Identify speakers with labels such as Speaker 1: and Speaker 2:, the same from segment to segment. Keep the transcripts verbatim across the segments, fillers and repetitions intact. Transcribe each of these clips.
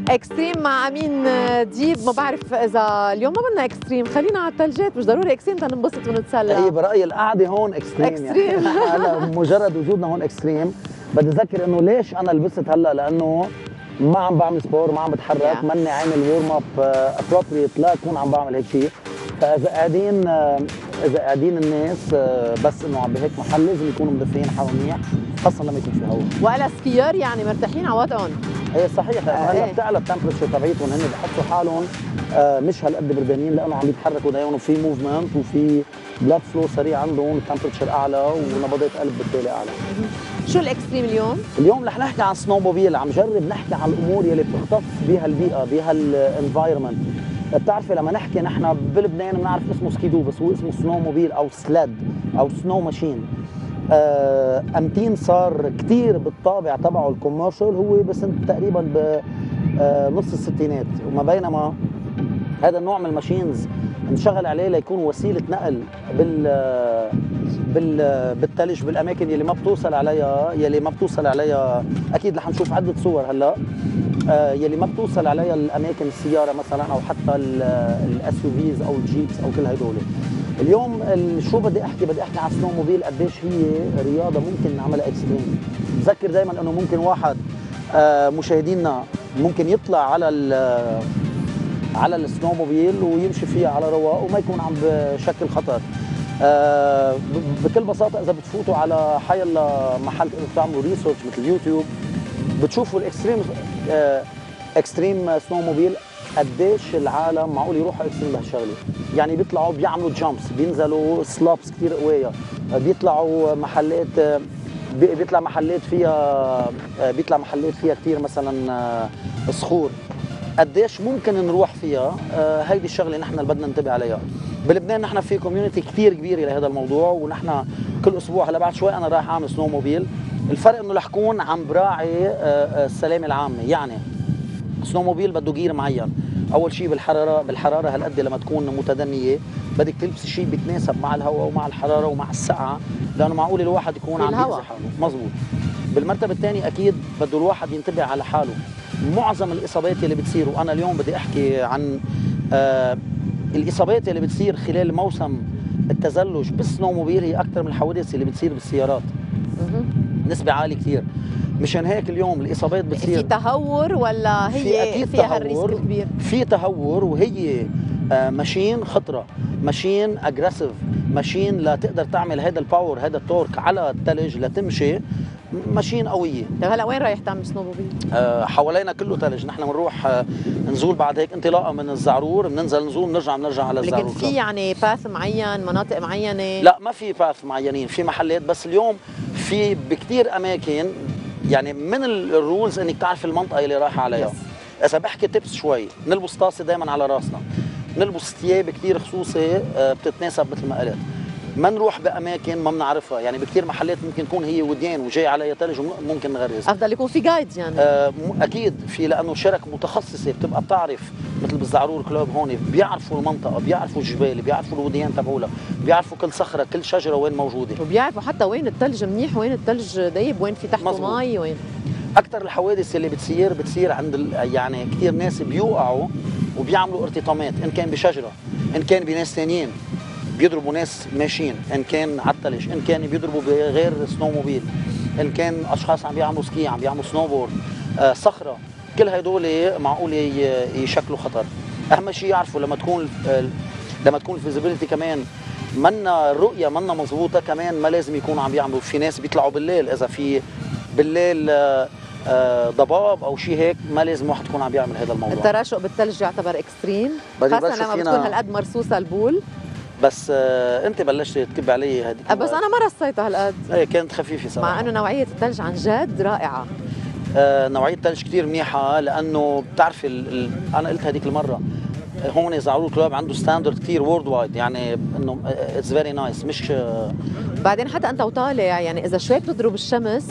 Speaker 1: اكستريم مع امين ديب. ما بعرف اذا اليوم ما بدنا اكستريم، خلينا على الثلجات، مش ضروري اكستريم تنبسط ونتسلى.
Speaker 2: هي برايي القعده هون اكستريم.
Speaker 1: اكستريم
Speaker 2: يعني هلا مجرد وجودنا هون اكستريم. بدي اذكر انه ليش انا لبست هلا، لانه ما عم بعمل سبور، ما عم بتحرك، yeah. ماني عامل ورم اب ابروبريت لا اكون عم بعمل هيك شيء. فاذا قاعدين اذا قاعدين الناس بس انه عم بهيك محل لازم يكونوا مدفيين حالهم منيح، خاصه لما يكون في هواء.
Speaker 1: ولا سكيور يعني مرتاحين على وضعهم.
Speaker 2: ايه صحيح.
Speaker 1: آه
Speaker 2: هلا
Speaker 1: ايه.
Speaker 2: بتعلى التمبرتشر تبعيتهم، هن بحسوا حالهم آه مش هالقد بردانين لانه عم يتحركوا دايما وفي موفمنت وفي بلاد فلو سريع عندهم، التمبرتشر اعلى ونبضات قلب بالتالي اعلى.
Speaker 1: شو الاكستريم اليوم؟
Speaker 2: اليوم رح نحكي عن سنو موبيل، عم جرب نحكي عن الامور يلي بتختص بها البيئه، بها الانفايرمنت. بتعرفي لما نحكي نحن بلبنان بنعرف اسمه سكيدو، بس هو اسمه سنو موبيل او سلاد او سنو ماشين. آه امتين صار كثير بالطابع تبعه الكوميرشال، هو بسنة تقريبا بنص الستينات، وما بينما هذا النوع من الماشينز انشغل عليه ليكون وسيله نقل بال بال بالثلج بالاماكن يلي ما بتوصل عليها يلي ما بتوصل عليها اكيد رح نشوف عده صور هلا آه يلي ما بتوصل عليها الاماكن السياره مثلا او حتى الاس يو فيز او الجيبس او كل هدول. اليوم شو بدي احكي؟ بدي احكي عن سنو موبيل، قديش هي رياضه ممكن نعملها اكستريم. بذكر دائما انه ممكن واحد آه مشاهدينا ممكن يطلع على على السنو موبيل ويمشي فيها على رواق وما يكون عم بشكل خطر. آه بكل بساطه اذا بتفوتوا على حي محل بتعملوا ريسيرش مثل يوتيوب بتشوفوا الاكستريم آه اكستريم سنو موبيل، قديش العالم معقول يروحوا اكستريم بهالشغله. يعني بيطلعوا بيعملوا جامبس، بينزلوا سلابس كثير قويه، بيطلعوا محلات بيطلع محلات فيها بيطلع محلات فيها كثير مثلا صخور. قديش ممكن نروح فيها؟ آه هيدي الشغله نحن اللي بدنا ننتبه عليها. بلبنان نحن في كوميونتي كثير كبيره لهذا الموضوع، ونحن كل اسبوع هلا بعد شوي انا رايح اعمل سنو موبيل. الفرق انه رح كون عم براعي آه السلامه العامه. يعني سنو موبيل بده جير معين. اول شيء بالحراره بالحراره هالقد لما تكون متدنيه بدك تلبسي شيء بيتناسب مع الهواء ومع الحراره ومع السقعه، لانه معقول الواحد يكون عم يأذي حاله. مزبوط. بالمرتبه الثانيه اكيد بده الواحد ينتبه على حاله. معظم الاصابات اللي بتصير، وانا اليوم بدي احكي عن آه الاصابات اللي بتصير خلال موسم التزلج بالسنوموبيل هي اكثر من الحوادث اللي بتصير بالسيارات. نسبه عاليه كثير. مشان هيك اليوم الاصابات بتصير
Speaker 1: في تهور ولا هي
Speaker 2: في أكيد
Speaker 1: فيها
Speaker 2: تهور
Speaker 1: الريسك الكبير؟
Speaker 2: في تهور، وهي آه ماشين خطره، ماشين اجريسيف، ماشين لا تقدر تعمل هذا الباور هذا التورك على الثلج لتمشي، ماشين قويه.
Speaker 1: طيب هلا وين رايح تعمل سنو موبيل؟
Speaker 2: آه حوالينا كله ثلج، نحن بنروح آه نزول بعد هيك انطلاقه من الزعرور، بننزل نزول بنرجع بنرجع على الزعرور.
Speaker 1: لكن في يعني باث معين، مناطق معينه؟
Speaker 2: لا ما في باث معينين، في محلات بس اليوم في بكثير اماكن. يعني من الرولز انك تعرف المنطقه اللي رايحه عليها. yes. اذا بحكي تبس شوي، نلبس طاسه دائما على راسنا، نلبس ثياب كثير خصوصي آه بتتناسب مثل ما قلت. ما نروح باماكن ما بنعرفها، يعني بكثير محلات ممكن تكون هي وديان وجاي عليها ثلج وممكن نغرز.
Speaker 1: افضل يكون في جايد يعني.
Speaker 2: آه اكيد في، لانه شرك متخصصه بتبقى بتعرف، مثل بالزعرور كلوب هون بيعرفوا المنطقه، بيعرفوا الجبال، بيعرفوا الوديان تبعولها، بيعرفوا كل صخره كل شجره وين موجوده،
Speaker 1: وبيعرفوا حتى وين الثلج منيح وين الثلج دايب، وين في تحته مي، وين.
Speaker 2: اكثر الحوادث اللي بتصير بتصير عند يعني كثير ناس بيوقعوا وبيعملوا ارتطامات، ان كان بشجره، ان كان بناس ثانيين بيضربوا ناس ماشيين، ان كان على الثلج، ان كان بيضربوا بغير سنو موبيل، ان كان اشخاص عم بيعملوا سكي، عم بيعملوا سنو بورد، آه صخره، كل هدول معقول يشكلوا خطر. اهم شيء يعرفوا لما تكون لما تكون الفيزيبيليتي كمان منا الرؤيه منا مضبوطه، كمان ما لازم يكونوا عم بيعملوا. في ناس بيطلعوا بالليل، اذا في بالليل آه آه ضباب او شيء هيك ما لازم واحد يكون عم بيعمل هذا الموضوع.
Speaker 1: التراشق بالثلج يعتبر اكستريم، خاصه لما بتكون هالقد مرصوصه البول.
Speaker 2: بس آه انت بلشت تكب علي هذيك.
Speaker 1: بس انا ما رصيتها هالقد.
Speaker 2: ايه كانت خفيفه صراحه.
Speaker 1: مع انه نوعيه الثلج عن جد رائعه.
Speaker 2: آه نوعيه الثلج كثير منيحه، لانه بتعرفي ال... ال... انا قلت هذيك المره هون زعرور كلوب عنده ستاندرد كثير وورد وايد، يعني انه اتس فيري نايس. مش
Speaker 1: بعدين حتى انت وطالع يعني اذا شوي بتضرب الشمس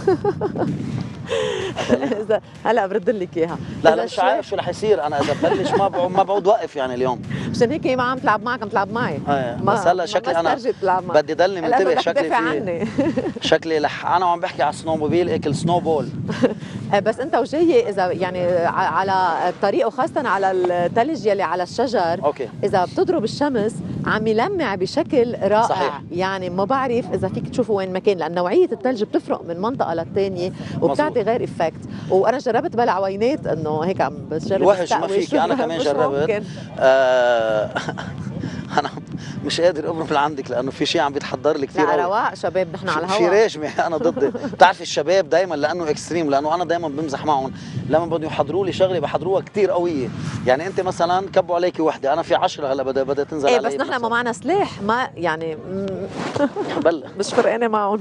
Speaker 1: اذا هلا برد لك اياها.
Speaker 2: لا لا مش عارف شو رح يصير، انا اذا ببلش ما بعود ما بعود وقف يعني اليوم.
Speaker 1: مشان هيك هي ما عم تلعب معك، عم تلعب معي.
Speaker 2: ايه بس هلا شكلي انا بدي ضلني منتبه. شكلي في شكلي لح انا وعم بحكي على السنو موبيل اكل سنو بول.
Speaker 1: آه، بس انت وجاي اذا يعني ع- على الطريق وخاصه على الثلج يلي على الشجر،
Speaker 2: اوكي
Speaker 1: اذا بتضرب الشمس عم يلمع بشكل رائع.
Speaker 2: صحيح.
Speaker 1: يعني ما بعرف اذا فيك تشوفوا وين ما كان، لان نوعيه الثلج بتفرق من منطقه للثانيه وبتعطي
Speaker 2: مزبوط.
Speaker 1: غير افكت. وانا جربت بلع عوينات انه هيك عم بجرب
Speaker 2: الوحش ما
Speaker 1: استقوي
Speaker 2: فيك،
Speaker 1: شو
Speaker 2: انا كمان
Speaker 1: مش
Speaker 2: جربت.
Speaker 1: ممكن.
Speaker 2: آه انا مش قادر ابرم لعندك لانه في شيء عم بيتحضر لي كثير
Speaker 1: لا
Speaker 2: قوي.
Speaker 1: رواق شباب، نحن على
Speaker 2: في
Speaker 1: الهواء.
Speaker 2: ريشمي انا ضد. بتعرفي الشباب دائما لانه اكستريم، لانه انا دائما بمزح معهم لما بدهم يحضروا لي شغله بحضروها كثير قويه. يعني انت مثلا كبوا عليكي وحده، انا في عشرة هلا بدها بدها تنزل
Speaker 1: ايه
Speaker 2: علي.
Speaker 1: بس نحن ما معنا سلاح، ما يعني
Speaker 2: بلا
Speaker 1: مش فرقانه معهم.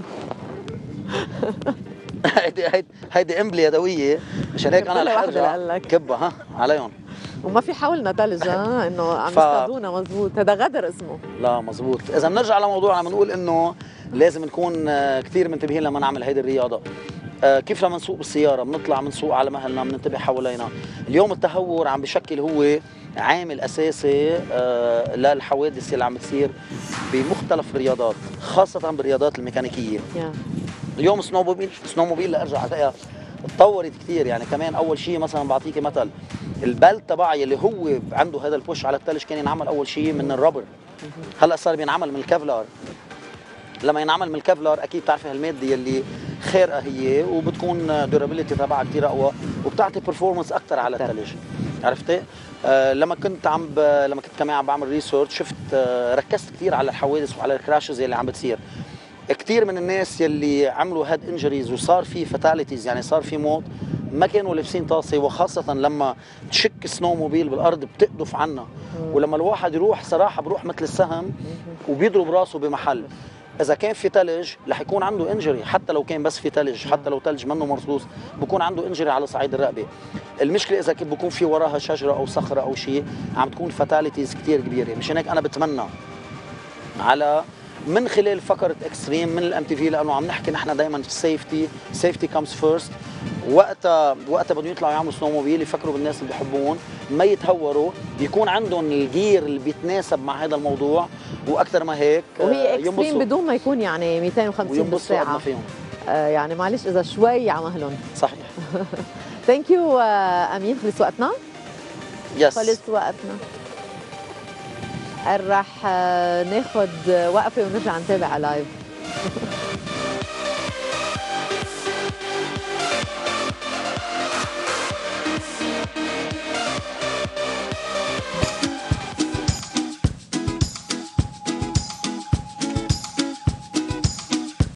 Speaker 2: هيدي هيدي هيدي قنبله يدويه، مشان هيك انا رح
Speaker 1: وحدة
Speaker 2: ارجع
Speaker 1: لقلك.
Speaker 2: كبها ها عليهم.
Speaker 1: وما في حولنا ثلج، ها انه عم
Speaker 2: ف-
Speaker 1: يصطادونا. مزبوط، هذا غدر اسمه.
Speaker 2: لا مزبوط. اذا بنرجع لموضوعنا بنقول انه لازم نكون آه، كثير منتبهين لما نعمل هيدي الرياضه. آه، كيف لما نسوق بالسياره بنطلع بنسوق على مهلنا، بننتبه حوالينا. اليوم التهور عم بشكل هو عامل اساسي آه، للحوادث اللي عم تصير بمختلف الرياضات، خاصه بالرياضات الميكانيكيه.
Speaker 1: yeah.
Speaker 2: اليوم سنوموبيل سنوموبيل لارجع عليها تطورت كثير. يعني كمان اول شيء مثلا بعطيكي مثل، البلت تبعي اللي هو عنده هذا البوش على الثلج كان ينعمل اول شيء من الربر، هلا صار بينعمل من الكفلار. لما ينعمل من الكفلار اكيد بتعرفي هالماده اللي خيرها هي وبتكون دورابيلتي تبعها كثير اقوى وبتعطي برفورمانس اكثر على الثلج. عرفتي؟ آه لما كنت عم ب... لما كنت كمان عم بعمل ريسيرش شفت آه ركزت كثير على الحوادث وعلى الكراشز اللي عم بتصير. كثير من الناس يلي عملوا هاد انجريز وصار في فاتاليتيز، يعني صار في موت، ما كانوا لابسين طاسه. وخاصه لما تشك سنو موبيل بالارض بتقدف عنا، ولما الواحد يروح صراحه بروح مثل السهم وبيضرب راسه بمحل. اذا كان في ثلج رح يكون عنده انجري، حتى لو كان بس في ثلج، حتى لو ثلج منه مرصوص بكون عنده انجري على صعيد الرقبه. المشكله اذا بكون في وراها شجره او صخره او شيء عم تكون فاتاليتيز كثير كبيره. مشان هيك انا بتمنى على من خلال فقره اكستريم من الام تي في، لانه عم نحكي نحن دائما في السيفتي، سيفتي كمز فيرست. وقتها وقتها بدهم يطلعوا يعملوا سنو موبيل يفكروا بالناس اللي بحبون، ما يتهوروا، يكون عندهم الجير اللي بيتناسب مع هذا الموضوع، واكثر ما هيك
Speaker 1: وهي اكستريم بدون ما يكون يعني مئتين وخمسين بالساعه.
Speaker 2: فيهم.
Speaker 1: آه يعني معلش اذا شوي على مهلهم.
Speaker 2: صحيح.
Speaker 1: ثانك يو امين، خلص وقتنا.
Speaker 2: يس
Speaker 1: خلص وقتنا. رح ناخذ وقفه ونرجع نتابع لايف.